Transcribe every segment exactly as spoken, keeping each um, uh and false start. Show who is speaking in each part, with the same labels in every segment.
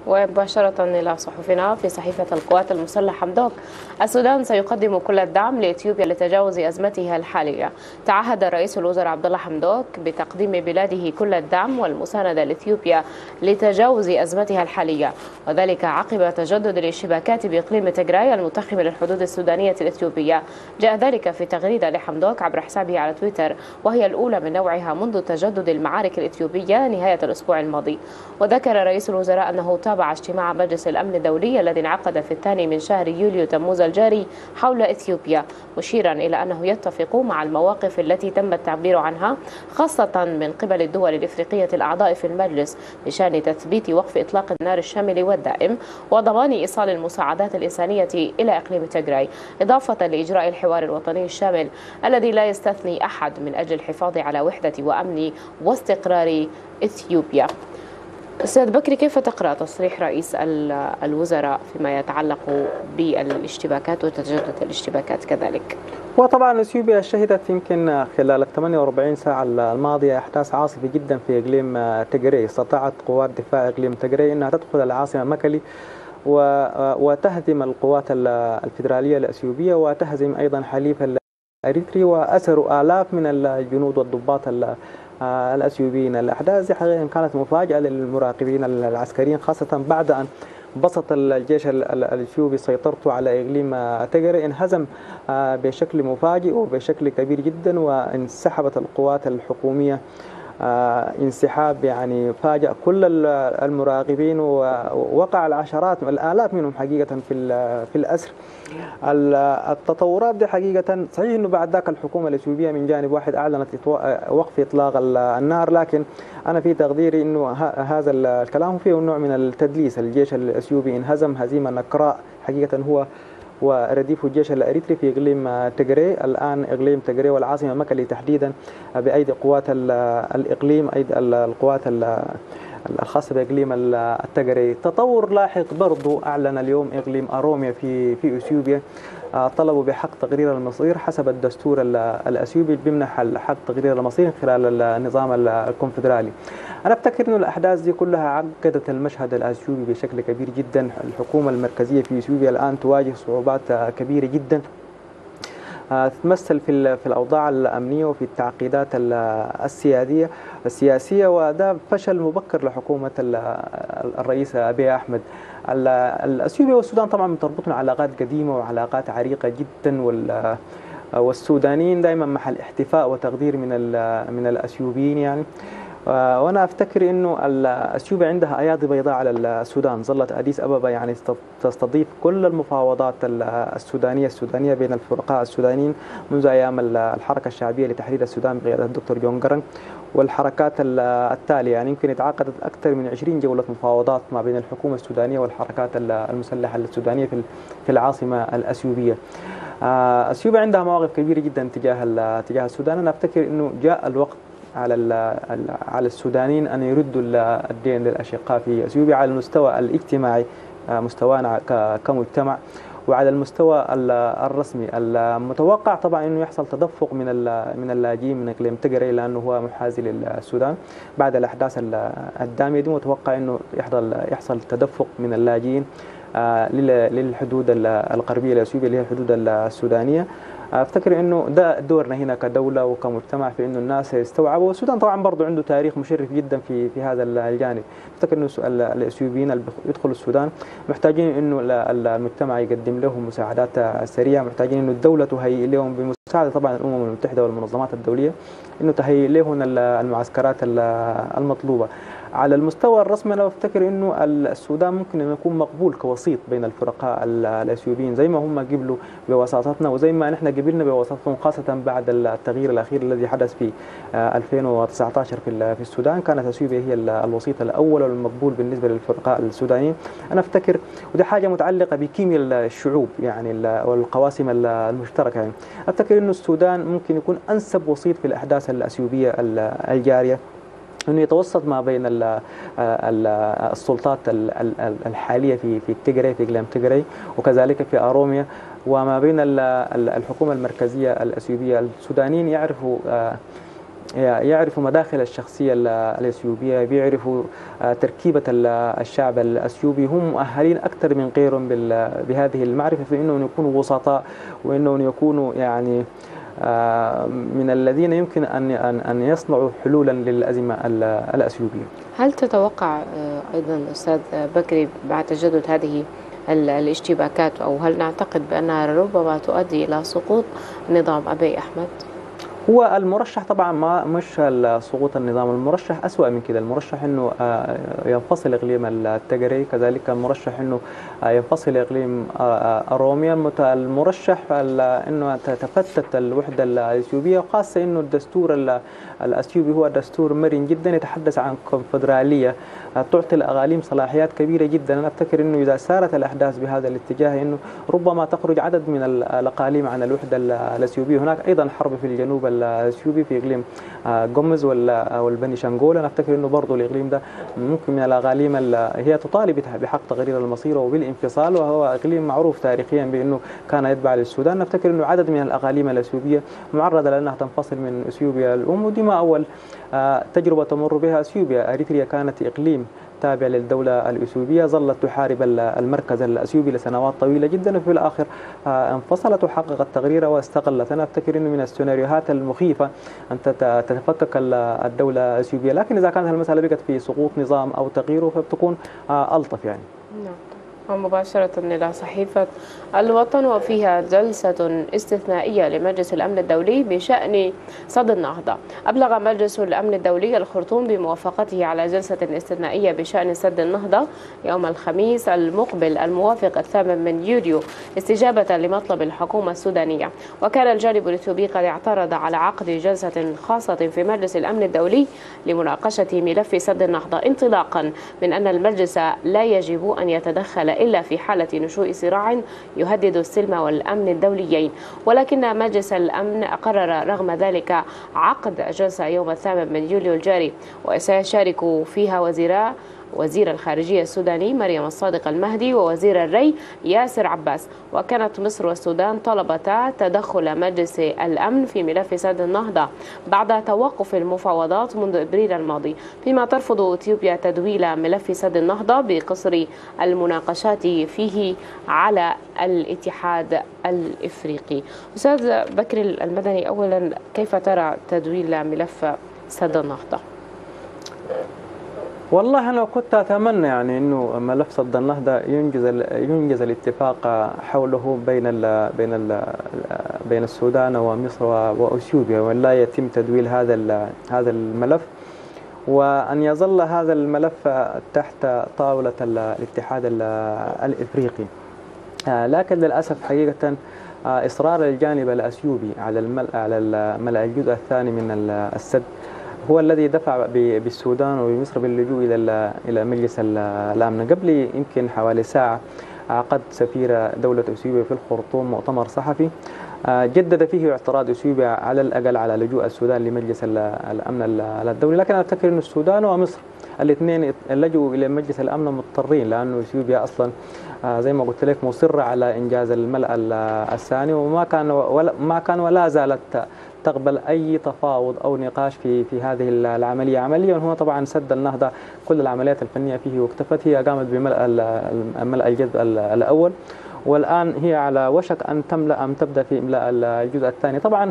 Speaker 1: ومباشرة إلى صحفنا في صحيفة القوات المسلحة حمدوك. السودان سيقدم كل الدعم لإثيوبيا لتجاوز أزمتها الحالية. تعهد رئيس الوزراء عبد الله حمدوك بتقديم بلاده كل الدعم والمساندة لإثيوبيا لتجاوز أزمتها الحالية، وذلك عقب تجدد الاشتباكات بإقليم تجراي المتخم للحدود السودانية الإثيوبية. جاء ذلك في تغريدة لحمدوك عبر حسابه على تويتر، وهي الأولى من نوعها منذ تجدد المعارك الإثيوبية نهاية الأسبوع الماضي. وذكر رئيس الوزراء أنه تابع اجتماع مجلس الأمن الدولي الذي انعقد في الثاني من شهر يوليو تموز الجاري حول إثيوبيا، مشيرا إلى أنه يتفق مع المواقف التي تم التعبير عنها خاصة من قبل الدول الإفريقية الأعضاء في المجلس بشأن تثبيت وقف إطلاق النار الشامل والدائم وضمان إيصال المساعدات الإنسانية إلى إقليم تجراي، إضافة لإجراء الحوار الوطني الشامل الذي لا يستثني أحد من أجل الحفاظ على وحدة وأمن واستقرار إثيوبيا. أستاذ بكري، كيف تقرأ تصريح رئيس الوزراء فيما يتعلق بالاشتباكات وتجدد الاشتباكات كذلك؟
Speaker 2: وطبعا اثيوبيا شهدت يمكن خلال ال ثمانية وأربعين ساعة الماضية أحداث عاصفة جدا في إقليم تجري. استطاعت قوات دفاع إقليم تجري أنها تدخل العاصمة مكلي وتهزم القوات الفيدرالية الأثيوبية وتهزم أيضا حليف الأريتري، وأسروا آلاف من الجنود والضباط الأثيوبيين. الأحداث حقيقة كانت مفاجأة للمراقبين العسكريين، خاصة بعد أن بسط الجيش الأثيوبي سيطرته على إقليم تجري. انهزم بشكل مفاجئ وبشكل كبير جدا، وانسحبت القوات الحكومية انسحاب يعني فاجأ كل المراقبين، ووقع العشرات الآلاف منهم حقيقة في في الأسر. التطورات دي حقيقة صحيح إنه بعد ذاك الحكومة الأثيوبية من جانب واحد أعلنت وقف إطلاق النار، لكن أنا في تقديري إنه هذا الكلام فيه نوع من التدليس. الجيش الأثيوبي انهزم هزيمة نكراء حقيقة، هو ورديف الجيش الأريتري في إقليم تجري. الآن إقليم تجري والعاصمة مكلي تحديدا بأيدي قوات الإقليم، أيدي القوات الخاصة بإقليم التجري. تطور لاحق برضو أعلن اليوم إقليم أروميا في في إثيوبيا طلبوا بحق تقرير المصير حسب الدستور الأثيوبي، بيمنح حق تقرير المصير خلال النظام الكونفدرالي. أنا أفتكر إنه الأحداث دي كلها عقدت المشهد الأثيوبي بشكل كبير جدا. الحكومة المركزية في إثيوبيا الآن تواجه صعوبات كبيرة جدا تتمثل في في الأوضاع الأمنية وفي التعقيدات السيادية السياسية، وده فشل مبكر لحكومة الرئيس أبي أحمد. الأثيوبيا والسودان طبعا تربطنا علاقات قديمة وعلاقات عريقة جدا، والسودانيين دائما محل احتفاء وتقدير من من الأثيوبيين يعني. وانا افتكر انه اثيوبيا عندها ايادي بيضاء على السودان. ظلت اديس ابابا يعني تستضيف كل المفاوضات السودانيه السودانيه بين الفرقاء السودانيين منذ ايام الحركه الشعبيه لتحرير السودان بقياده الدكتور جون جرنج والحركات التاليه. يعني يمكن اتعقدت اكثر من عشرين جوله مفاوضات ما بين الحكومه السودانيه والحركات المسلحه السودانيه في في العاصمه الاثيوبيه. اثيوبيا عندها مواقف كبيره جدا تجاه تجاه السودان. انا افتكر انه جاء الوقت على على السودانيين أن يردوا الدين للأشقاء في أثيوبيا على المستوى الاجتماعي، مستوانا كمجتمع، وعلى المستوى الرسمي. المتوقع طبعا انه يحصل تدفق من من اللاجئين من اقليم تجري لانه هو محاذي للسودان. بعد الاحداث الداميه دي متوقع انه يحصل يحصل تدفق من اللاجئين للحدود الغربيه لاثيوبيا اللي هي الحدود السودانيه. افتكر انه ده دورنا هنا كدوله وكمجتمع في انه الناس يستوعبوا. السودان طبعا برضه عنده تاريخ مشرف جدا في في هذا الجانب. افتكر انه الاثيوبيين اللي يدخلوا السودان محتاجين انه المجتمع يقدم لهم مساعدات سريعه، محتاجين انه الدوله تهيئ لهم بمساعده طبعا الامم المتحده والمنظمات الدوليه انه تهيئ لهم المعسكرات المطلوبه. على المستوى الرسمي انا بفتكر انه السودان ممكن ان يكون مقبول كوسيط بين الفرقاء الاثيوبيين زي ما هم قبلوا بوساطتنا وزي ما نحن قبلنا بوساطتهم، خاصه بعد التغيير الاخير الذي حدث في ألفين وتسعة عشر في في السودان. كانت اثيوبيا هي الوسيط الاول والمقبول بالنسبه للفرقاء السودانيين. انا افتكر ودي حاجه متعلقه بكيمياء الشعوب يعني والقواسم المشتركه. يعني افتكر انه السودان ممكن يكون انسب وسيط في الاحداث الاثيوبيه الجاريه، انه يتوسط ما بين السلطات الحاليه في في تجري في اقليم تجري وكذلك في اروميا، وما بين الحكومه المركزيه الاثيوبيه. السودانيين يعرفوا يعرفوا مداخل الشخصية الأثيوبية، بيعرفوا تركيبة الشعب الأثيوبي، هم مؤهلين أكثر من غيرهم بهذه المعرفة في أنهم يكونوا وسطاء، وأنهم يكونوا يعني من الذين يمكن أن أن يصنعوا حلولا للأزمة الأثيوبية.
Speaker 1: هل تتوقع أيضا أستاذ بكري بعد تجدد هذه الاشتباكات، أو هل نعتقد بأنها ربما تؤدي إلى سقوط نظام أبي أحمد؟
Speaker 2: هو المرشح طبعا ما مش سقوط النظام، المرشح أسوأ من كده. المرشح انه ينفصل اقليم التجري، كذلك المرشح انه ينفصل اقليم اروميا، المرشح انه تتفتت الوحده الاثيوبيه، وخاصه انه الدستور الاثيوبي هو دستور مرن جدا يتحدث عن كونفدراليه تعطي الاقاليم صلاحيات كبيره جدا. انا افتكر انه اذا سارت الاحداث بهذا الاتجاه انه ربما تخرج عدد من الاقاليم عن الوحده الاثيوبيه. هناك ايضا حرب في الجنوب الاثيوبي في اقليم قمز والبني شنغول، انا افتكر انه برضه الاقليم ده ممكن من الاقاليم هي تطالب بحق تغيير المصير وبالانفصال، وهو اقليم معروف تاريخيا بانه كان يتبع للسودان. نفتكر انه عدد من الاقاليم الاثيوبيه معرضه لانها تنفصل من اثيوبيا الام، ودي ما اول تجربه تمر بها اثيوبيا. اريتريا كانت اقليم تابع للدولة الأثيوبية، ظلت تحارب المركز الأثيوبي لسنوات طويلة جدا، وفي الآخر انفصلت وحققت تغريرة واستقلت. أنا أفتكر أنه من السيناريوهات المخيفة أن تتفكك الدولة الأثيوبية، لكن إذا كانت المسألة بقت في سقوط نظام أو تغييره فبتكون ألطف يعني.
Speaker 1: نعم. ومباشرة إلى صحيفة الوطن، وفيها جلسة استثنائية لمجلس الأمن الدولي بشأن سد النهضة. أبلغ مجلس الأمن الدولي الخرطوم بموافقته على جلسة استثنائية بشأن سد النهضة يوم الخميس المقبل الموافق الثامن من يوليو استجابة لمطلب الحكومة السودانية. وكان الجانب الإثيوبي قد اعترض على عقد جلسة خاصة في مجلس الأمن الدولي لمناقشة ملف سد النهضة، انطلاقا من أن المجلس لا يجب أن يتدخل إلا في حالة نشوء صراع يهدد السلم والأمن الدوليين. ولكن مجلس الأمن قرر رغم ذلك عقد جلسة يوم الثامن من يوليو الجاري، وسيشارك فيها وزيرا وزير الخارجية السوداني مريم الصادق المهدي ووزير الري ياسر عباس. وكانت مصر والسودان طلبتا تدخل مجلس الأمن في ملف سد النهضة بعد توقف المفاوضات منذ إبريل الماضي، فيما ترفض إثيوبيا تدويل ملف سد النهضة بقصر المناقشات فيه على الاتحاد الإفريقي. أستاذ بكر المدني، أولا كيف ترى تدويل ملف سد النهضة؟
Speaker 2: والله أنا كنت أتمنى يعني إنه ملف سد النهضة ينجز ينجز الاتفاق حوله بين ال بين ال بين السودان ومصر وأثيوبيا، ولا يتم تدويل هذا هذا الملف، وأن يظل هذا الملف تحت طاولة الاتحاد الإفريقي. لكن للأسف حقيقة إصرار الجانب الأثيوبي على الملء على ملء الجزء الثاني من السد هو الذي دفع بالسودان وبمصر باللجوء الى الى مجلس الامن. قبل يمكن حوالي ساعه عقد سفير دوله اثيوبيا في الخرطوم مؤتمر صحفي جدد فيه اعتراض اثيوبيا على الاقل على لجوء السودان لمجلس الامن الدولي. لكن انا افتكر ان السودان ومصر الاثنين لجوا الى مجلس الامن مضطرين، لانه اثيوبيا اصلا زي ما قلت لك مصره على انجاز الملء الثاني، وما كان ولا ما كان ولا زالت تقبل أي تفاوض أو نقاش في في هذه العملية. عمليا هو طبعا سد النهضة كل العمليات الفنية فيه واكتفت، هي قامت بملء ملء الجزء الأول، والآن هي على وشك أن تملأ أم تبدأ في إملاء الجزء الثاني. طبعا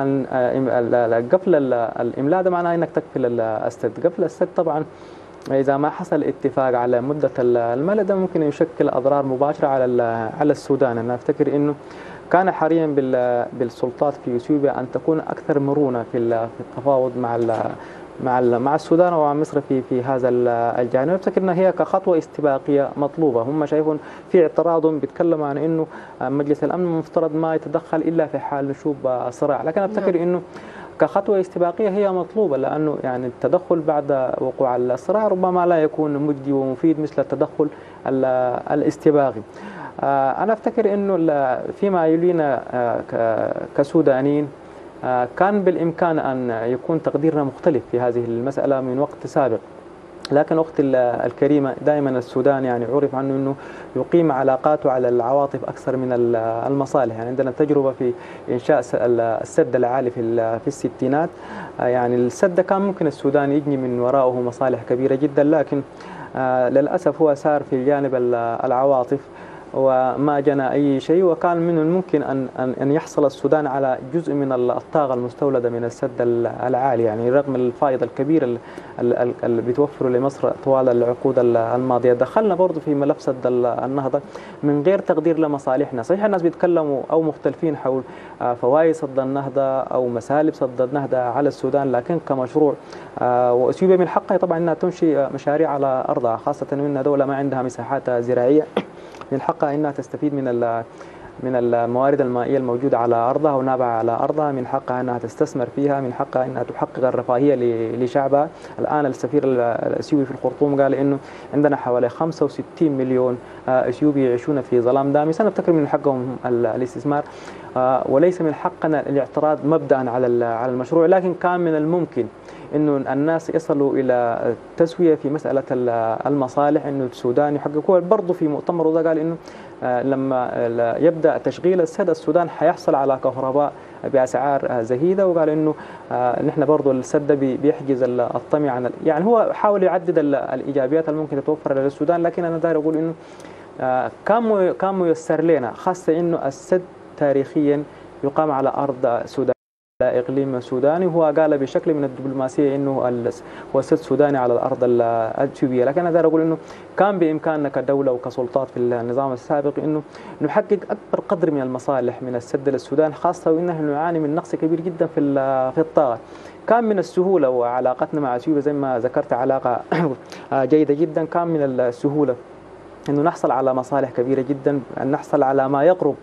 Speaker 2: قفل الإملاء ده معناه أنك تقفل السد. قفل السد طبعا إذا ما حصل اتفاق على مدة الملء ده ممكن يشكل أضرار مباشرة على على السودان. أنا أفتكر إنه كان حريا بالسلطات في اثيوبيا ان تكون اكثر مرونه في التفاوض مع مع مع السودان ومع مصر في في هذا الجانب. افتكر انها هي كخطوه استباقيه مطلوبه. هم شايفون في اعتراض بيتكلم عن انه مجلس الامن مفترض ما يتدخل الا في حال نشوب صراع، لكن افتكر انه كخطوه استباقيه هي مطلوبه، لانه يعني التدخل بعد وقوع الصراع ربما لا يكون مجدي ومفيد مثل التدخل الاستباقي. أنا أفتكر أنه فيما يلينا كسودانيين كان بالإمكان أن يكون تقديرنا مختلف في هذه المسألة من وقت سابق. لكن أختي الكريمة دائما السودان يعني عرف عنه أنه يقيم علاقاته على العواطف أكثر من المصالح. يعني عندنا تجربة في إنشاء السد العالي في في الستينات. يعني السد كان ممكن السودان يجني من وراءه مصالح كبيرة جدا، لكن للأسف هو سار في جانب العواطف وما جنى أي شيء، وكان من الممكن أن أن يحصل السودان على جزء من الطاقة المستولدة من السد العالي، يعني رغم الفائض الكبير اللي بتوفره لمصر طوال العقود الماضية. دخلنا برضو في ملف سد النهضة من غير تقدير لمصالحنا. صحيح الناس بيتكلموا أو مختلفين حول فوائد سد النهضة أو مسالب سد النهضة على السودان، لكن كمشروع وأثيوبيا من حقها طبعا أنها تنشئ مشاريع على أرضها، خاصة أنها دولة ما عندها مساحات زراعية، من حقها انها تستفيد من من الموارد المائيه الموجوده على ارضها ونابعه على ارضها، من حقها انها تستثمر فيها، من حقها انها تحقق الرفاهيه لشعبها. الان السفير الاثيوبي في الخرطوم قال انه عندنا حوالي خمسة وستين مليون اثيوبي يعيشون في ظلام دامس. انا افتكر من حقهم الاستثمار وليس من حقنا الاعتراض مبدأ على على المشروع، لكن كان من الممكن انه الناس يصلوا الى تسويه في مساله المصالح، انه السودان يحققوها. برضه في مؤتمر ده قال انه لما يبدا تشغيل السد السودان حيحصل على كهرباء باسعار زهيده، وقال انه نحن برضه السد بيحجز الطمي عن، يعني هو حاول يعدد الايجابيات الممكن تتوفر للسودان. لكن انا داير اقول انه كان كان ميسر لنا، خاصه انه السد تاريخيا يقام على ارض سودان اقليم سوداني، وهو قال بشكل من الدبلوماسيه انه هو سد سوداني على الارض الاثيوبيه. لكن انا اقول انه كان بامكاننا كدوله وكسلطات في النظام السابق انه نحقق اكبر قدر من المصالح من السد للسودان، خاصه وانه نعاني من نقص كبير جدا في في الطاقه. كان من السهوله، وعلاقتنا مع اثيوبيا زي ما ذكرت علاقه جيده جدا، كان من السهوله انه نحصل على مصالح كبيره جدا، ان نحصل على ما يقرب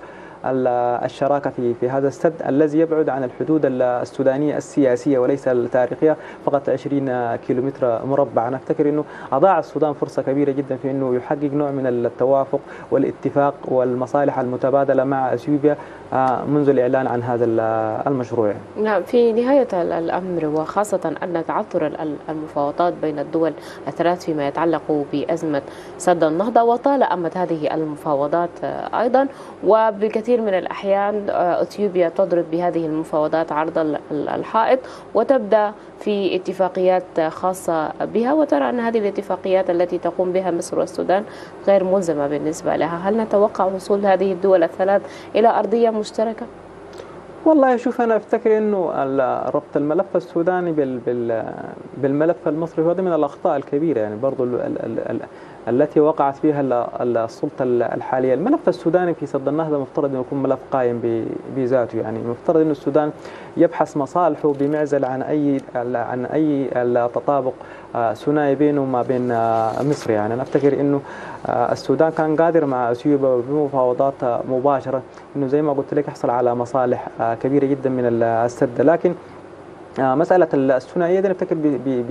Speaker 2: الشراكة في في هذا السد الذي يبعد عن الحدود السودانية السياسية وليس التاريخية فقط عشرين كيلومتر مربع. أنا أفتكر أنه أضاع السودان فرصة كبيرة جدا في أنه يحقق نوع من التوافق والاتفاق والمصالح المتبادلة مع أثيوبيا منذ الإعلان عن هذا المشروع.
Speaker 1: نعم، في نهاية الأمر وخاصة أن تعثر المفاوضات بين الدول الثلاث فيما يتعلق بأزمة سد النهضة وطالأمت هذه المفاوضات أيضا، وبالكثير من الأحيان أثيوبيا تضرب بهذه المفاوضات عرض الحائط وتبدأ في اتفاقيات خاصة بها، وترى أن هذه الاتفاقيات التي تقوم بها مصر والسودان غير ملزمة بالنسبة لها. هل نتوقع وصول هذه الدول الثلاث إلى أرضية مشتركة؟
Speaker 2: والله شوف، أنا أفتكر أنه ربط الملف السوداني بالملف المصري هذا من الأخطاء الكبيرة، يعني برضو ال ال ال التي وقعت فيها السلطة الحالية. الملف السوداني في سد النهضة مفترض أن يكون ملف قائم بذاته، يعني مفترض أن السودان يبحث مصالحه بمعزل عن أي عن أي تطابق ثنائي بينه وما بين مصر. يعني أنا أفتكر أنه السودان كان قادر مع أثيوبيا بمفاوضات مباشرة أنه زي ما قلت لك يحصل على مصالح كبيرة جدا من السد. لكن مسألة الثنائية دي نفتكر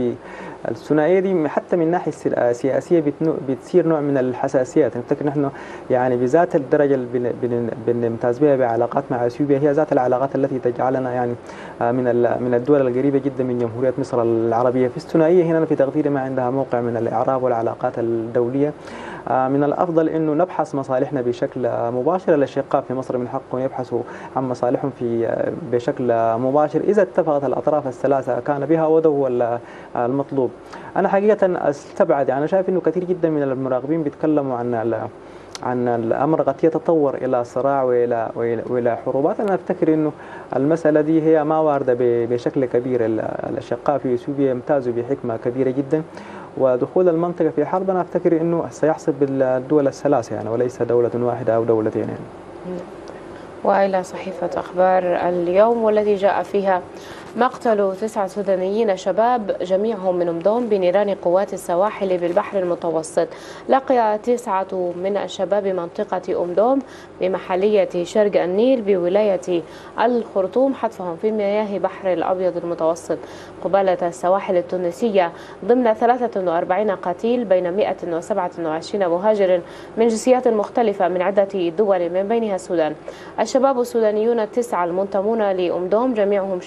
Speaker 2: الثنائية دي حتى من الناحية السياسية بتصير نوع من الحساسيات. نفتكر نحن يعني بذات الدرجة اللي بنمتاز بها بعلاقات مع اثيوبيا هي ذات العلاقات التي تجعلنا يعني من من الدول القريبة جدا من جمهورية مصر العربية. في الثنائية هنا في تقديري ما عندها موقع من الإعراب والعلاقات الدولية. من الأفضل أنه نبحث مصالحنا بشكل مباشر. الأشقاء في مصر من حقهم يبحثوا عن مصالحهم في بشكل مباشر إذا اتفقت الأطراف الثلاثة كان بها وده هو المطلوب. أنا حقيقة استبعد، يعني شايف أنه كثير جدا من المراقبين بيتكلموا عن عن الأمر قد يتطور إلى صراع وإلى وإلى حروبات. أنا أفتكر أنه المسألة دي هي ما واردة بشكل كبير. الأشقاء في اثيوبيا يمتازوا بحكمة كبيرة جدا، ودخول المنطقة في حرب أنا أفتكر أنه سيحصل بالدول الثلاثة يعني وليس دولة واحدة أو دولتين يعني.
Speaker 1: وإلى صحيفة أخبار اليوم والتي جاء فيها مقتل تسعة سودانيين شباب جميعهم من أمدوم بنيران قوات السواحل بالبحر المتوسط. لقي تسعة من الشباب منطقة أمدوم بمحلية شرق النيل بولاية الخرطوم حتفهم في مياه بحر الأبيض المتوسط قبالة السواحل التونسية ضمن ثلاثة وأربعين قتيل بين مئة وسبعة وعشرين مهاجر من جنسيات مختلفة من عدة دول من بينها السودان. الشباب السودانيون التسعة المنتمون لأمدوم جميعهم شباب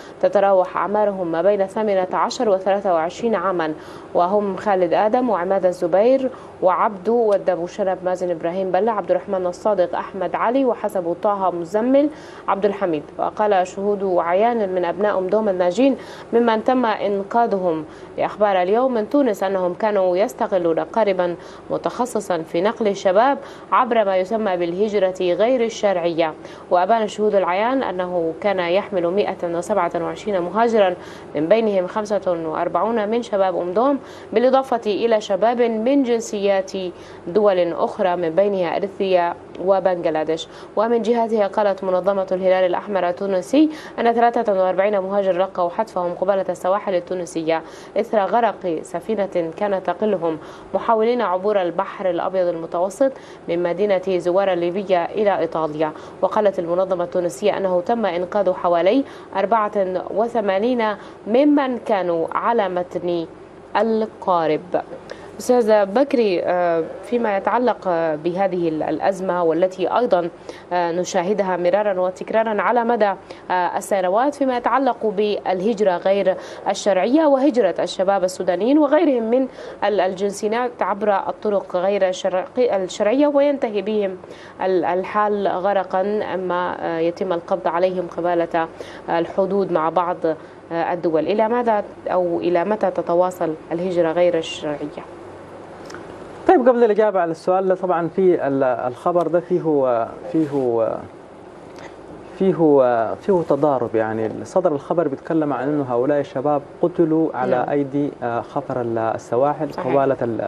Speaker 1: تتراوح أعمارهم ما بين ثمانية عشر وثلاثة وعشرين عاما، وهم خالد آدم وعماد الزبير وعبدو والدبو شنب مازن إبراهيم بلة عبد الرحمن الصادق أحمد علي وحسب طه مزمل عبد الحميد. وقال شهود وعيان من أبناء أم دوم الناجين ممن تم إنقاذهم لأخبار اليوم من تونس أنهم كانوا يستغلون قاربا متخصصا في نقل الشباب عبر ما يسمى بالهجرة غير الشرعية. وأبان شهود العيان أنه كان يحمل مئة وسبعة وعشرين مهاجرا من بينهم خمسة وأربعين من شباب أم دوم، بالإضافة إلى شباب من جنسيات دول أخرى من بينها إريتريا وبنغلاديش. ومن جهتها قالت منظمة الهلال الأحمر التونسي أن ثلاثة وأربعين مهاجر لقوا حتفهم قبالة السواحل التونسية إثر غرق سفينة كانت تقلهم محاولين عبور البحر الأبيض المتوسط من مدينة زوار الليبية إلى إيطاليا. وقالت المنظمة التونسية أنه تم إنقاذ حوالي أربعة وثمانين ممن كانوا على متن القارب. أستاذ بكري، فيما يتعلق بهذه الأزمة والتي أيضا نشاهدها مرارا وتكرارا على مدى السنوات فيما يتعلق بالهجرة غير الشرعية وهجرة الشباب السودانيين وغيرهم من الجنسيات عبر الطرق غير الشرعية وينتهي بهم الحال غرقا أما يتم القبض عليهم قبالة الحدود مع بعض الدول، إلى ماذا أو إلى متى تتواصل الهجرة غير الشرعية؟
Speaker 2: طيب، قبل الإجابة على السؤال، طبعا في الخبر ده فيه فيه فيه فيه تضارب. يعني صدر الخبر بيتكلم عن أنه هؤلاء الشباب قتلوا على نعم. أيدي خفر السواحل قبالة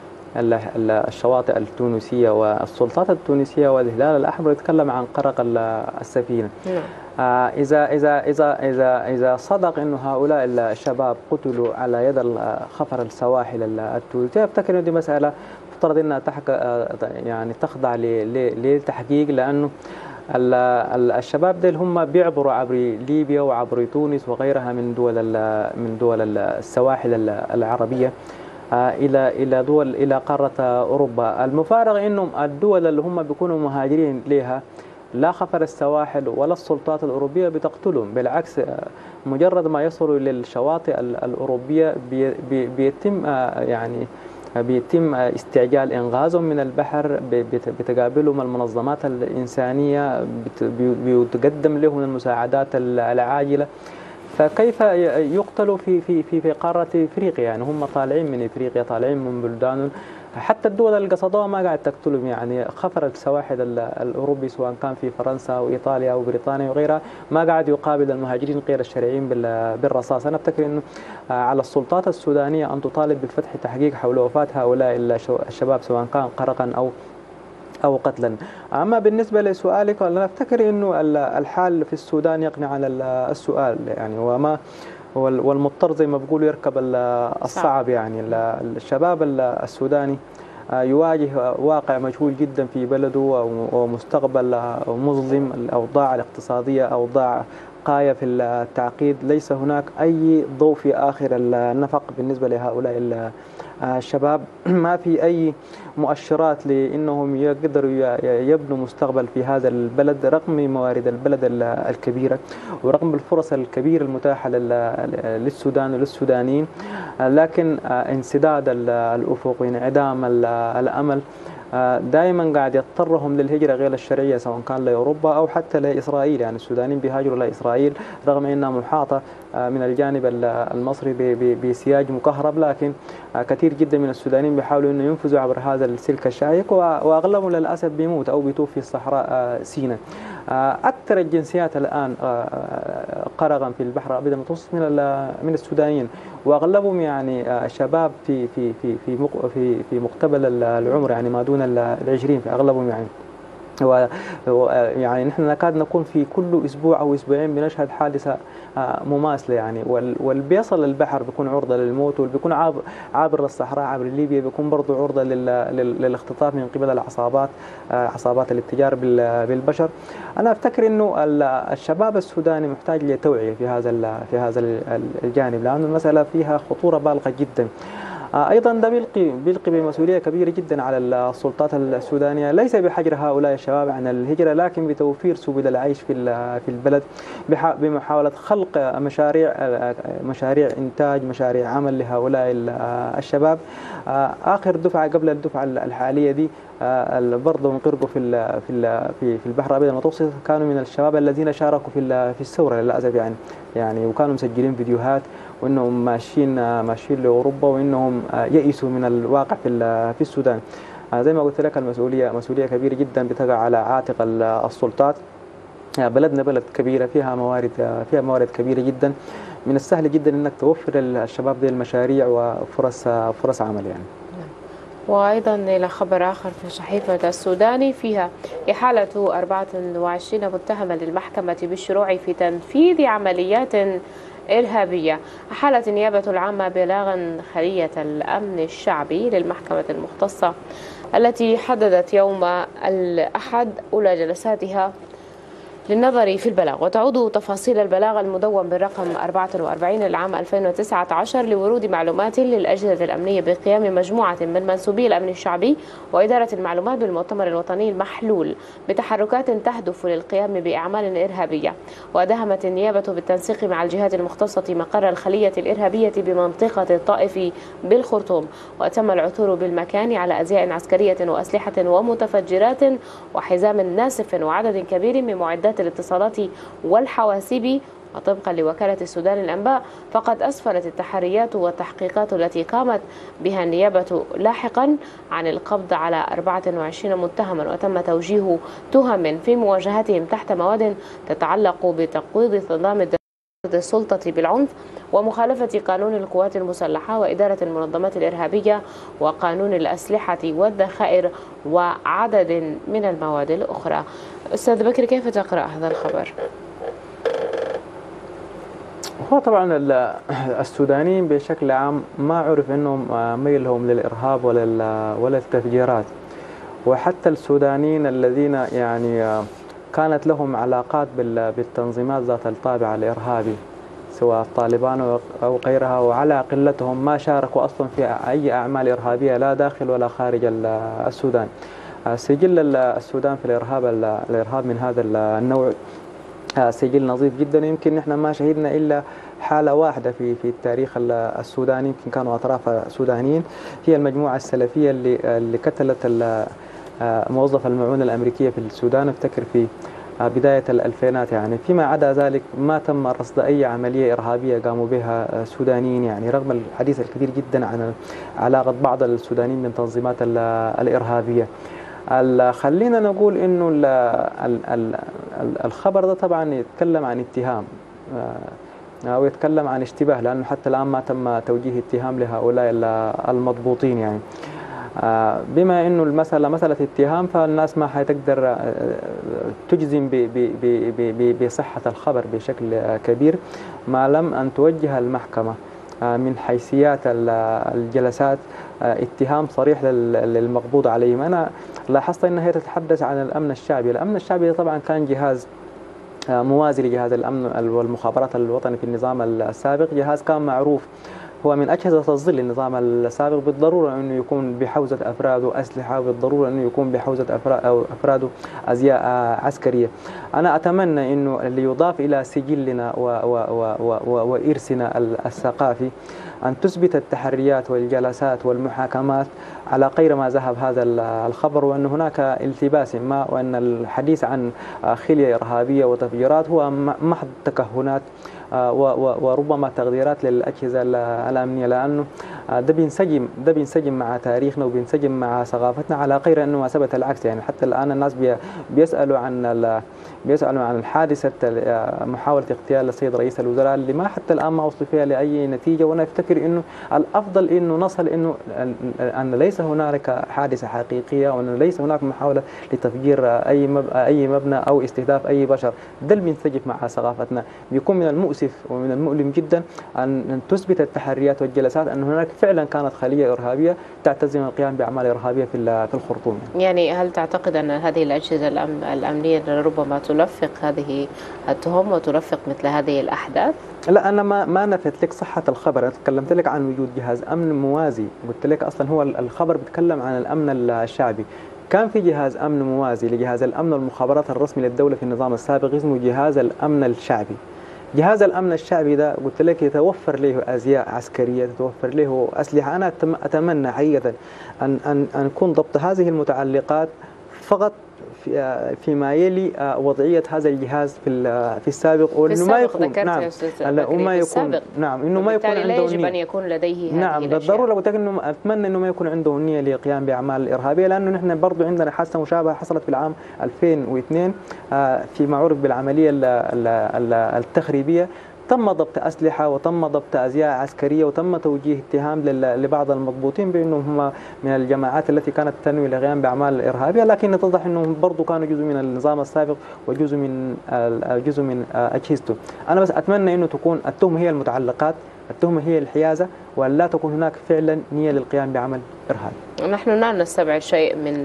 Speaker 2: الشواطئ التونسية، والسلطات التونسية والهلال الأحمر يتكلم عن قرق السفينة. نعم. إذا إذا إذا إذا إذا صدق إنه هؤلاء الشباب قتلوا على يد خفر السواحل التونسية، أفتكر إنه دي مسألة مفترض إنها تحك يعني تخضع للتحقيق، لأنه الشباب ديل هم بيعبروا عبر ليبيا وعبر تونس وغيرها من دول من دول السواحل العربية إلى إلى دول إلى قارة أوروبا. المفارق إنهم الدول اللي هم بيكونوا مهاجرين لها لا خفر السواحل ولا السلطات الأوروبية بتقتلهم، بالعكس مجرد ما يصلوا للشواطئ الأوروبية بي بيتم يعني بيتم استعجال إنغازهم من البحر، بتقابلهم المنظمات الإنسانية، بيتقدم لهم المساعدات العاجلة. فكيف يقتلوا في في في في قارة افريقيا؟ يعني هم طالعين من افريقيا، طالعين من بلدان، حتى الدول اللي قصدوها ما قاعد تقتلهم. يعني خفر السواحل الاوروبي سواء كان في فرنسا وايطاليا وبريطانيا وغيرها ما قاعد يقابل المهاجرين غير الشرعيين بالرصاص. انا افتكر انه على السلطات السودانيه ان تطالب بفتح تحقيق حول وفاة هؤلاء الشباب سواء كان قرقا او أو قتلا. أما بالنسبة لسؤالك، أنا أفتكر إنه الحال في السودان يقنع على السؤال، يعني وما والمضطر زي ما بقولوا يركب الصعب. يعني الشباب السوداني يواجه واقع مجهول جدا في بلده ومستقبل مظلم، الأوضاع الاقتصادية أوضاع قاية في التعقيد، ليس هناك أي ضوء في آخر النفق بالنسبة لهؤلاء الشباب. ما في أي مؤشرات لأنهم يقدروا يبنوا مستقبل في هذا البلد رغم موارد البلد الكبيرة ورغم الفرص الكبيرة المتاحة للسودان وللسودانيين، لكن انسداد الأفق وانعدام الأمل دائما قاعد يضطرهم للهجرة غير الشرعية سواء كان لأوروبا أو حتى لإسرائيل. يعني السودانيين بيهاجروا لإسرائيل رغم أنها محاطة من الجانب المصري بسياج مكهرب، لكن كثير جدا من السودانيين بيحاولوا أنه ينفذوا عبر هذا السلك الشائك، وأغلبهم للأسف بيموت أو بيتوفي في الصحراء سيناء. أكثر الجنسيات الآن قرقا في البحر الأبيض المتوسط من من السودانيين، وأغلبهم يعني شباب في في في في في في مقتبل العمر، يعني ما دون العشرين في أغلبهم. يعني ويعني نحن نكاد نكون في كل أسبوع أو أسبوعين بنشهد حادثة مماثلة. يعني واللي بيصل البحر بيكون عرضة للموت، واللي بيكون عابر عابر الصحراء عبر ليبيا بيكون برضه عرضة للاختطاف من قبل العصابات عصابات الاتجار بالبشر. أنا أفتكر إنه الشباب السوداني محتاج لتوعية في هذا في هذا الجانب، لأن المسألة فيها خطورة بالغة جدا. أيضا ده بيلقي بيلقي بمسؤولية كبيرة جدا على السلطات السودانية، ليس بحجر هؤلاء الشباب عن الهجرة، لكن بتوفير سبل العيش في في البلد، بمحاولة خلق مشاريع مشاريع إنتاج، مشاريع عمل لهؤلاء الشباب. آخر دفعة قبل الدفعة الحالية دي برضه انقرضوا في في في البحر الأبيض المتوسط، كانوا من الشباب الذين شاركوا في في الثورة للأسف يعني يعني وكانوا مسجلين فيديوهات وانهم ماشيين ماشيين لاوروبا، وانهم يئسوا من الواقع في في السودان. زي ما قلت لك المسؤوليه مسؤوليه كبيره جدا بتقع على عاتق السلطات. بلدنا بلد كبيره فيها موارد فيها موارد كبيره جدا، من السهل جدا انك توفر الشباب دي المشاريع وفرص فرص عمل يعني.
Speaker 1: وأيضا إلى خبر آخر في صحيفة السوداني فيها إحالة أربعة وعشرين متهما للمحكمة بالشروع في تنفيذ عمليات إرهابية. أحالت النيابة العامة بلاغا خلية الأمن الشعبي للمحكمة المختصة التي حددت يوم الأحد أولى جلساتها للنظر في البلاغ. وتعود تفاصيل البلاغ المدون بالرقم أربعة وأربعين للعام ألفين وتسعة عشر لورود معلومات للأجهزة الأمنية بقيام مجموعة من منسوبي الأمن الشعبي وإدارة المعلومات بالمؤتمر الوطني المحلول بتحركات تهدف للقيام بأعمال إرهابية. ودهمت النيابة بالتنسيق مع الجهات المختصة مقر الخلية الإرهابية بمنطقة الطائف بالخرطوم، وتم العثور بالمكان على أزياء عسكرية وأسلحة ومتفجرات وحزام ناسف وعدد كبير من معدات الاتصالات والحواسيب. وطبقا لوكالة السودان للأنباء فقد أسفرت التحريات والتحقيقات التي قامت بها النيابة لاحقا عن القبض على أربعة وعشرين متهما، وتم توجيه تهم في مواجهتهم تحت مواد تتعلق بتقويض نظام السلطة بالعنف ومخالفة قانون القوات المسلحة وإدارة المنظمات الإرهابية وقانون الأسلحة والذخائر وعدد من المواد الأخرى. أستاذ بكر، كيف تقرأ هذا الخبر؟
Speaker 2: هو طبعا السودانيين بشكل عام ما عرف انهم ميلهم للارهاب ولا ولا التفجيرات، وحتى السودانيين الذين يعني كانت لهم علاقات بالتنظيمات ذات الطابع الارهابي سواء الطالبان او غيرها، وعلى قلتهم ما شاركوا اصلا في اي اعمال ارهابيه لا داخل ولا خارج السودان. سجل السودان في الارهاب الارهاب من هذا النوع سجل نظيف جدا. يمكن نحن ما شهدنا الا حاله واحده في في التاريخ السوداني، يمكن كانوا اطراف سودانيين، هي المجموعه السلفيه اللي اللي قتلت موظف المعونه الامريكيه في السودان، افتكر في بدايه الالفينات يعني. فيما عدا ذلك ما تم رصد اي عمليه ارهابيه قاموا بها سودانيين يعني، رغم الحديث الكثير جدا عن علاقه بعض السودانيين بالتنظيمات الارهابيه. خلينا نقول انه الخبر ده طبعا يتكلم عن اتهام او يتكلم عن اشتباه، لانه حتى الان ما تم توجيه اتهام لهؤلاء المضبوطين يعني. بما انه المساله مساله اتهام فالناس ما حتقدر تجزم بصحه الخبر بشكل كبير ما لم ان توجه المحكمه من حيثيات الجلسات اتهام صريح للمقبوض عليهم. أنا لاحظت أنها هي تتحدث عن الأمن الشعبي. الأمن الشعبي طبعا كان جهاز موازي لجهاز الأمن والمخابرات الوطني في النظام السابق، جهاز كان معروف هو من أجهزة الظل النظام السابق، بالضرورة أنه يكون بحوزة أفراده أسلحة، وبالضرورة أنه يكون بحوزة أفراده أزياء عسكرية. أنا أتمنى أنه اللي يضاف إلى سجلنا وإرثنا الثقافي أن تثبت التحريات والجلسات والمحاكمات على غير ما ذهب هذا الخبر، وأن هناك التباس ما، وأن الحديث عن خلية إرهابية وتفجيرات هو محض تكهنات وربما تقديرات للأجهزة الأمنية، لأنه ده بينسجم ده بينسجم مع تاريخنا وبينسجم مع ثقافتنا على غير أنه ما ثبت العكس يعني. حتى الآن الناس بيسألوا عن بيسألوا عن حادثة محاولة اغتيال السيد رئيس الوزراء اللي ما حتى الآن ما وصل فيها لأي نتيجة. وأنا أفتكر إنه الأفضل إنه نصل إنه أن ليس هنالك حادثة حقيقية، وأنه ليس هناك محاولة لتفجير أي أي مبنى أو استهداف أي بشر. ده اللي بينسجم مع ثقافتنا. بيكون من المؤسف المؤسف ومن المؤلم جدا أن تثبت التحريات والجلسات أن هناك فعلا كانت خلية إرهابية تعتزم القيام بأعمال إرهابية في في الخرطوم.
Speaker 1: يعني هل تعتقد أن هذه الأجهزة الأمنية ربما تلفق هذه التهم وتلفق مثل هذه الأحداث؟
Speaker 2: لا، أنا ما ما نفيت لك صحة الخبر، أنا تكلمت لك عن وجود جهاز أمن موازي، قلت لك أصلا هو الخبر بيتكلم عن الأمن الشعبي. كان في جهاز أمن موازي لجهاز الأمن والمخابرات الرسمي للدولة في النظام السابق اسمه جهاز الأمن الشعبي. جهاز الأمن الشعبي ده قلت لك يتوفر له أزياء عسكرية، تتوفر له أسلحة. أنا أتمنى حقيقة أن أن أن يكون ضبط هذه المتعلقات فقط في فيما يلي وضعية هذا الجهاز في في السابق، وانه ما يكون نعم وما يكون نعم انه ما يكون عنده
Speaker 1: لا يجب ان يكون لديه
Speaker 2: نعم بالضروره. قلت لك انه اتمنى انه ما يكون عنده نيه للقيام باعمال ارهابيه، لانه نحن برضه عندنا حادثه مشابهه حصلت في العام ألفين واثنين فيما عرف بالعمليه التخريبيه. تم ضبط أسلحة وتم ضبط أزياء عسكرية وتم توجيه اتهام لبعض المضبوطين بأنهم هم من الجماعات التي كانت تنوي القيام بأعمال إرهابية، لكن اتضح أنهم برضو كانوا جزء من النظام السابق وجزء من جزء من أجهزته. أنا بس أتمنى أنه تكون التهمة هي المتعلقات، التهمة هي الحيازة، وأن لا تكون هناك فعلا نية للقيام بعمل إرهابي.
Speaker 1: نحن لا نستبعد شيء من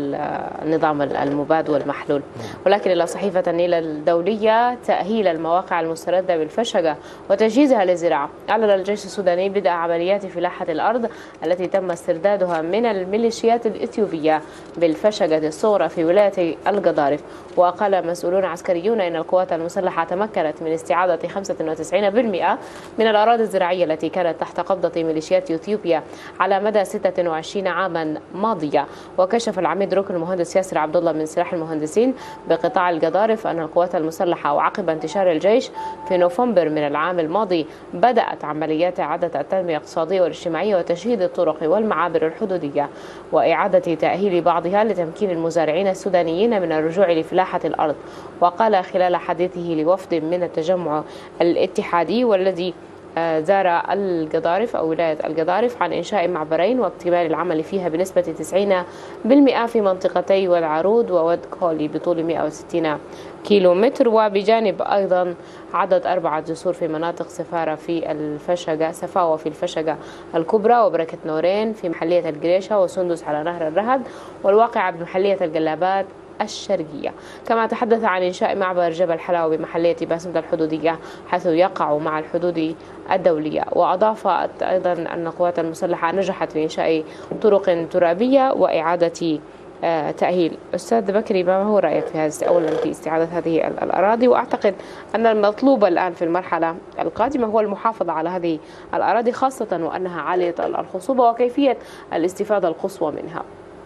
Speaker 1: النظام المباد والمحلول، ولكن إلى صحيفة النيل الدولية تأهيل المواقع المستردة بالفشقة وتجهيزها للزراعة. أعلن الجيش السوداني بدء عمليات فلاحة الأرض التي تم استردادها من الميليشيات الإثيوبية بالفشقة الصغرى في ولاية القضارف. وقال مسؤولون عسكريون إن القوات المسلحة تمكنت من استعادة خمسة وتسعين بالمئة من الأراضي الزراعية التي كانت تحت قبضة ميليشيات إثيوبيا على مدى ستة وعشرين عاما ماضية. وكشف العميد ركن المهندس ياسر عبد الله من سلاح المهندسين بقطاع القضارف أن القوات المسلحة وعقب انتشار الجيش في نوفمبر من العام الماضي بدأت عمليات إعادة التنمية الاقتصادية والاجتماعية وتشييد الطرق والمعابر الحدودية وإعادة تأهيل بعضها لتمكين المزارعين السودانيين من الرجوع لفلاحة الأرض. وقال خلال حديثه لوفد من التجمع الاتحادي والذي زار القضارف أو ولاية القضارف عن إنشاء معبرين واكتمال العمل فيها بنسبة تسعين بالمئة في منطقتي ود عروض وود كولي بطول مئة وستين كيلو متر، وبجانب أيضا عدد أربعة جسور في مناطق سفارة في الفشقة سفاوة في الفشقة الكبرى وبركة نورين في محلية القريشة وسندس على نهر الرهد والواقعة بمحلية القلابات الشرقية. كما تحدث عن إنشاء معبر جبل حلاوة بمحلية باسمة الحدودية حيث يقع مع الحدود الدولية. وأضاف أيضا أن القوات المسلحة نجحت في إنشاء طرق ترابية وإعادة تأهيل. أستاذ بكري، ما هو رأيك في هذا أولا في استعادة هذه الأراضي؟ وأعتقد أن المطلوب الآن في المرحلة القادمة هو المحافظة على هذه الأراضي خاصة وأنها عالية الخصوبة وكيفية الاستفادة القصوى منها.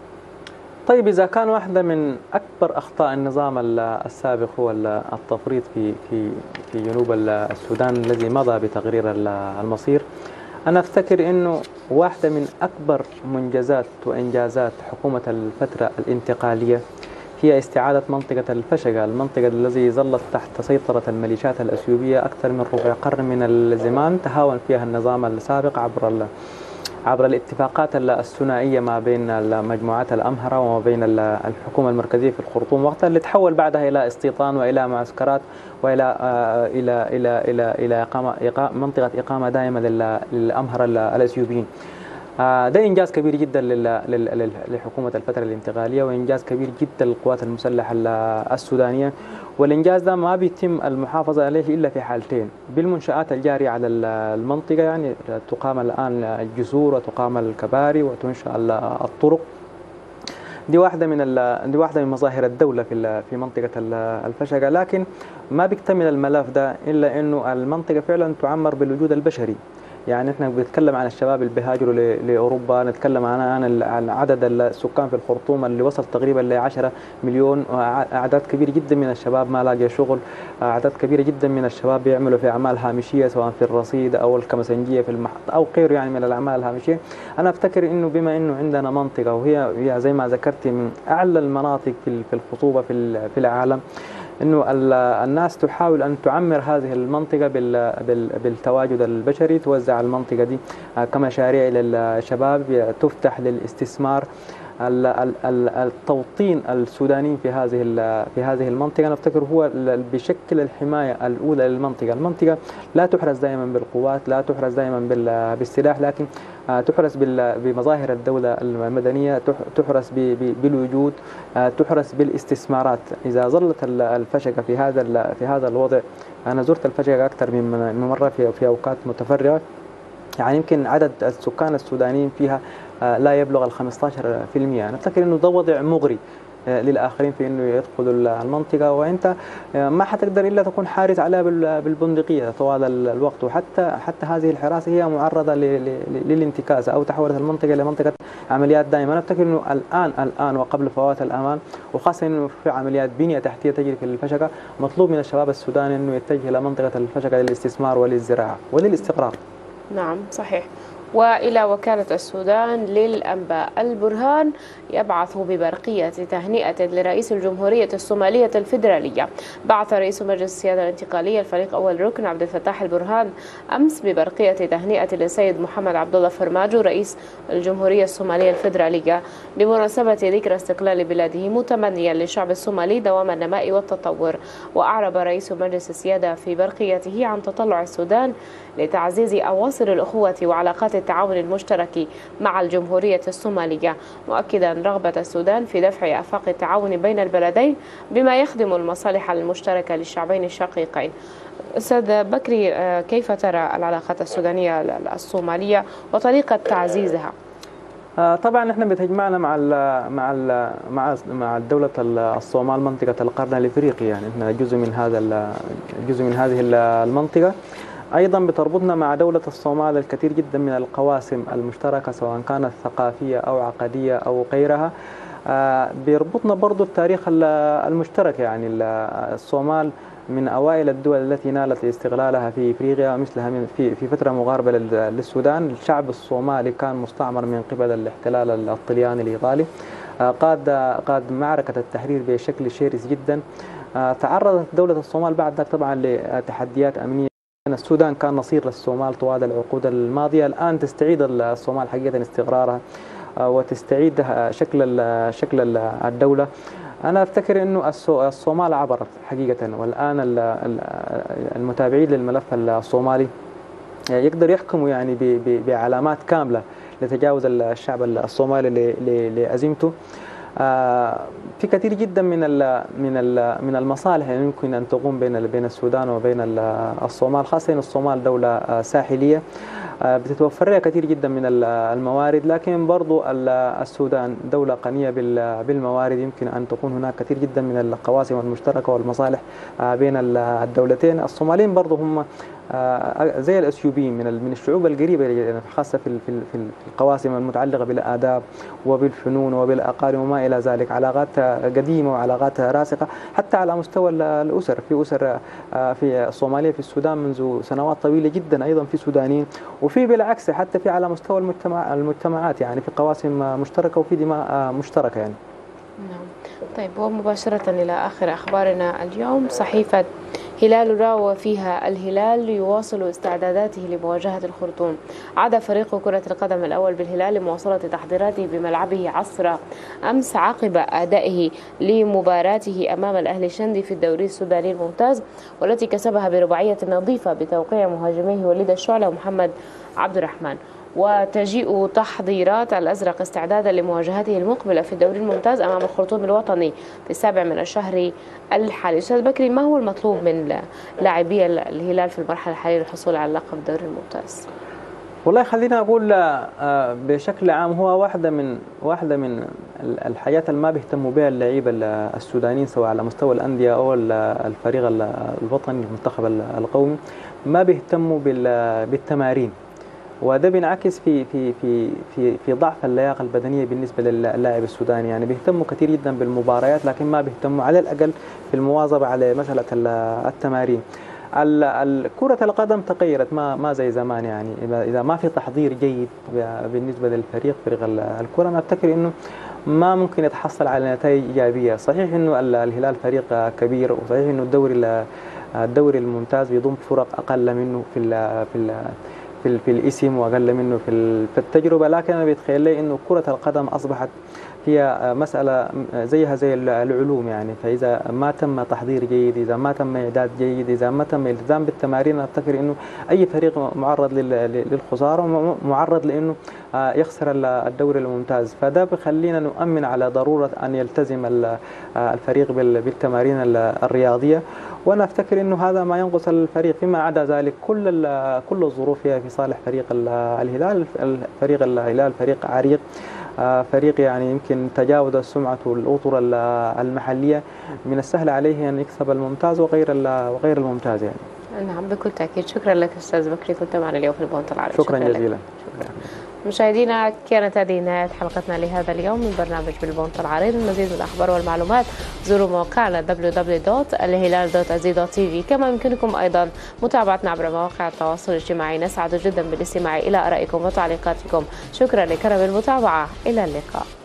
Speaker 2: طيب، إذا كان واحدة من أكبر أخطاء النظام السابق هو التفريط في في في جنوب السودان الذي مضى بتغيير المصير، أنا أفتكر أنه واحدة من أكبر منجزات وإنجازات حكومة الفترة الانتقالية هي استعادة منطقة الفشقة، المنطقة التي ظلت تحت سيطرة الميليشيات الأثيوبية أكثر من ربع قرن من الزمان، تهاون فيها النظام السابق عبر عبر الاتفاقات الثنائية ما بين مجموعات الأمهرة وما بين الحكومة المركزية في الخرطوم، وقتها اللي تحول بعدها إلى استيطان وإلى معسكرات وإلى إلى إلى إلى إلى إقامة منطقة إقامة دائمة للأمهرة الأثيوبيين. ده إنجاز كبير جدا لحكومة الفترة الانتقالية وإنجاز كبير جدا للقوات المسلحة السودانية، والإنجاز ده ما بيتم المحافظة عليه إلا في حالتين: بالمنشآت الجارية على المنطقة، يعني تقام الآن الجسور وتقام الكباري وتنشأ الطرق. دي واحدة من دي واحدة من مظاهر الدولة في في منطقة الفشقة، لكن ما بيكتمل الملف ده إلا إنه المنطقة فعلا تعمر بالوجود البشري. يعني احنا بنتكلم عن الشباب اللي بيهاجروا لاوروبا، نتكلم عن عن عدد السكان في الخرطوم اللي وصل تقريبا ل عشرة مليون، اعداد كبيره جدا من الشباب ما لاقي شغل، اعداد كبيره جدا من الشباب بيعملوا في اعمال هامشيه سواء في الرصيد او الكمسنجيه في المحط او غيره يعني من الاعمال الهامشيه. انا افتكر انه بما انه عندنا منطقه وهي هي زي ما ذكرت من اعلى المناطق في الخصوبه في في العالم، انه الناس تحاول ان تعمر هذه المنطقه بالتواجد البشري، توزع المنطقه دي كمشاريع للشباب، تفتح للاستثمار. التوطين السودانيين في هذه في هذه المنطقة. أنا أفتكر هو بشكل الحماية الأولى للمنطقة. المنطقة لا تحرز دائما بالقوات، لا تحرز دائما بالسلاح، لكن تحرس بمظاهر الدولة المدنية، تحرس بالوجود، تحرس بالاستثمارات. إذا ظلت الفشقة في هذا في هذا الوضع، أنا زرت الفشقة أكثر من مرة في في أوقات متفرغة، يعني يمكن عدد السكان السودانيين فيها لا يبلغ ال خمسة عشر بالمئة. أنا أفتكر إنه ده وضع مغري للآخرين في إنه يدخلوا المنطقة، وأنت ما حتقدر إلا تكون حارس عليها بالبندقية طوال الوقت، وحتى حتى هذه الحراسة هي معرضة للانتكاسة أو تحولت المنطقة إلى منطقة عمليات دائمة. أنا أفتكر إنه الآن الآن وقبل فوات الأمان، وخاصة إنه في عمليات بنية تحتية تجري في الفشقة، مطلوب من الشباب السوداني إنه يتجه إلى منطقة الفشقة للاستثمار وللزراعة وللاستقرار.
Speaker 1: نعم صحيح. وإلى وكالة السودان للأنباء، البرهان يبعث ببرقية تهنئة لرئيس الجمهورية الصومالية الفيدرالية. بعث رئيس مجلس السيادة الانتقالية الفريق أول ركن عبد الفتاح البرهان أمس ببرقية تهنئة للسيد محمد عبد الله فرماجو رئيس الجمهورية الصومالية الفيدرالية بمناسبة ذكرى استقلال بلاده، متمنيا للشعب الصومالي دوام النماء والتطور. وأعرب رئيس مجلس السيادة في برقيته عن تطلع السودان لتعزيز أواصر الأخوة وعلاقات التعاون المشترك مع الجمهورية الصومالية، مؤكدا رغبة السودان في دفع آفاق التعاون بين البلدين بما يخدم المصالح المشتركة للشعبين الشقيقين. أستاذ بكري، كيف ترى العلاقات السودانية الصومالية وطريقة تعزيزها؟
Speaker 2: طبعا احنا بتجمعنا مع ال مع ال مع مع الدولة الصومال منطقة القرن الافريقي، يعني احنا جزء من هذا جزء من هذه المنطقة. أيضا بتربطنا مع دولة الصومال الكثير جدا من القواسم المشتركة، سواء كانت ثقافية أو عقدية أو غيرها. بيربطنا برضو التاريخ المشترك، يعني الصومال من أوائل الدول التي نالت استغلالها في إفريقيا، مثلها في في فترة مقاربة للسودان. الشعب الصومالي كان مستعمر من قبل الاحتلال الطلياني الإيطالي، قاد قاد معركة التحرير بشكل شرس جدا. تعرضت دولة الصومال بعد ذلك طبعا لتحديات أمنية. السودان كان نصير للصومال طوال العقود الماضية، الآن تستعيد الصومال حقيقة استقرارها وتستعيد شكل شكل الدولة. أنا أفتكر إنه الصومال عبرت حقيقة، والآن المتابعين للملف الصومالي يقدر يحكموا يعني بعلامات كاملة لتجاوز الشعب الصومالي لأزمته. في كثير جدا من من من المصالح اللي يمكن ان تقوم بين بين السودان وبين الصومال، خاصه ان الصومال دوله ساحليه بتتوفر لها كثير جدا من الموارد، لكن برضو السودان دوله غنيه بالموارد، يمكن ان تكون هناك كثير جدا من القواسم المشتركه والمصالح بين الدولتين. الصوماليين برضو هم زي الاثيوبيين من من الشعوب القريبه، خاصه في في القواسم المتعلقه بالاداب وبالفنون وبالاقارب وما الى ذلك، علاقات قديمه وعلاقات راسخه حتى على مستوى الاسر. في اسر في الصوماليه في السودان منذ سنوات طويله جدا، ايضا في سودانيين، وفي بالعكس حتى في على مستوى المجتمع المجتمعات، يعني في قواسم مشتركه وفي دماء مشتركه يعني.
Speaker 1: نعم. طيب، ومباشرة إلى آخر أخبارنا اليوم، صحيفة هلال راو فيها الهلال يواصل استعداداته لمواجهة الخرطوم. عاد فريق كرة القدم الأول بالهلال لمواصلة تحضيراته بملعبه عصر أمس عقب أدائه لمباراته أمام الأهلي الشندي في الدوري السوداني الممتاز، والتي كسبها برباعية نظيفة بتوقيع مهاجميه وليد الشعلة ومحمد عبد الرحمن. وتجيء تحضيرات الأزرق استعدادا لمواجهته المقبلة في الدوري الممتاز أمام الخرطوم الوطني في السابع من الشهر الحالي. أستاذ بكري، ما هو المطلوب من لاعبي الهلال في المرحلة الحالية للحصول على لقب الدوري الممتاز؟
Speaker 2: والله خلينا أقول بشكل عام، هو واحدة من واحدة من الحاجات اللي ما بيهتموا بها اللعيبة السودانيين، سواء على مستوى الأندية أو الفريق الوطني المنتخب القومي، ما بيهتموا بالتمارين، وده بينعكس في في في في في ضعف اللياقه البدنيه بالنسبه للاعب السوداني. يعني بيهتموا كثير جدا بالمباريات، لكن ما بيهتموا على الاقل في المواظبه على مساله التمارين. كرة القدم تغيرت، ما ما زي زمان، يعني اذا ما في تحضير جيد بالنسبه للفريق فريق الكره، انا افتكر انه ما ممكن يتحصل على نتائج ايجابيه. صحيح انه الهلال فريق كبير، وصحيح انه الدوري الدوري الممتاز بيضم فرق اقل منه في ال في ال في, في الاسم واقل منه في, في التجربه، لكن انا بيتخيل لي انه كره القدم اصبحت هي مسألة زيها زي العلوم يعني، فإذا ما تم تحضير جيد، إذا ما تم إعداد جيد، إذا ما تم الالتزام بالتمارين، أفتكر إنه أي فريق معرض للخسارة ومعرض لأنه يخسر الدوري الممتاز. فده بخلينا نؤمن على ضرورة أن يلتزم الفريق بالتمارين الرياضية، وأنا أفتكر إنه هذا ما ينقص الفريق. فيما عدا ذلك كل كل الظروف هي في صالح فريق الهلال. فريق الهلال فريق عريق، فريق يعني يمكن تجاوز السمعة والأطر المحلية، من السهل عليه أن يكسب الممتاز وغير وغير الممتاز يعني.
Speaker 1: نعم بكل تأكيد. شكرا لك أستاذ بكري، كنت معنا اليوم في البونت العربي.
Speaker 2: شكرا, شكرا جزيلا.
Speaker 1: شكرا. مشاهدينا، كانت هذه نهاية حلقتنا لهذا اليوم من برنامج بالبونت العريض. المزيد من الأخبار والمعلومات زوروا موقعنا دبليو دبليو دبليو دوت الهلال دوت أزي دوت تي في. كما يمكنكم أيضا متابعتنا عبر مواقع التواصل الاجتماعي. نسعد جدا بالاستماع إلى آرائكم وتعليقاتكم. شكرا لكرم المتابعة، إلى اللقاء.